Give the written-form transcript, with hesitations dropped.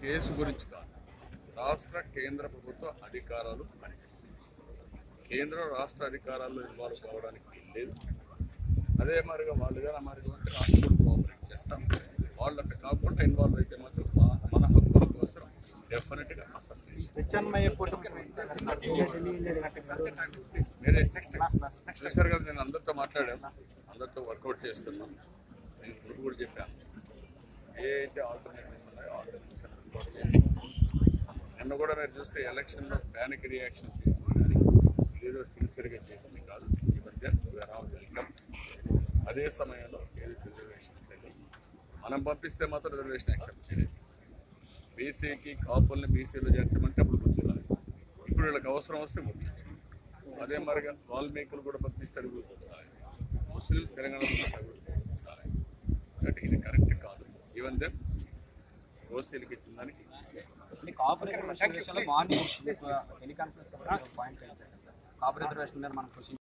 Case గురించి కాదు, రాష్ట్ర కేంద్ర ప్రభుత్వ అధికారాలు అని. కేంద్ర రాష్ట్ర అధికారాల్లో ఇన్వాల్వ్ కావడానికి లేదు. అదే మరిగా వాళ్ళుగా మరిగా అంటే రాష్ట్ర కూడా కోఆపరేట్ చేస్తాం. వాళ్ళంట కాకుండా ఇన్వాల్వ్ అయితే మాత్రం మన హక్కుల కోసం డెఫినెట్గా అసలు చూసారు కదా, నేను అందరితో మాట్లాడాను, అందరితో వర్కౌట్ చేస్తున్నాను. నేను ఇప్పుడు కూడా చెప్పాను, ఏ అయితే ఆల్టర్నేటివ్స్ ఉన్నాయో ఆల్టర్నేటివ్స్ వర్కౌట్ చేసి నిన్న కూడా మీరు చూస్తే ఎలక్షన్లో ప్యానిక్ రియాక్షన్ తీసుకుని కానీ ఏదో సిన్సియర్గా చేసింది కాదు. ఈ మధ్య వెల్కమ్. అదే సమయంలో ఏదైతే రిజర్వేషన్స్ వెళ్ళి మనం పంపిస్తే మాత్రం రిజర్వేషన్ యాక్సెప్ట్ చేయలేదు. బీసీకి కాపుల్ని బీసీలో చేర్చమంటే అప్పుడు గుర్తురాలి. ఇప్పుడు వీళ్ళకి అవసరం వస్తే గుర్తించాలి. అదే మరిగా వాల్మీకులు కూడా పంపిస్తారు, గుర్తించాలి. ముస్లిం తెలంగాణలో గుర్తించాలి. అంటే ఇది కరెక్ట్ కాదు. ఈవెన్ దెన్ ఓసీలకి ఇచ్చిన దానికి కాపు రిజర్వేషన్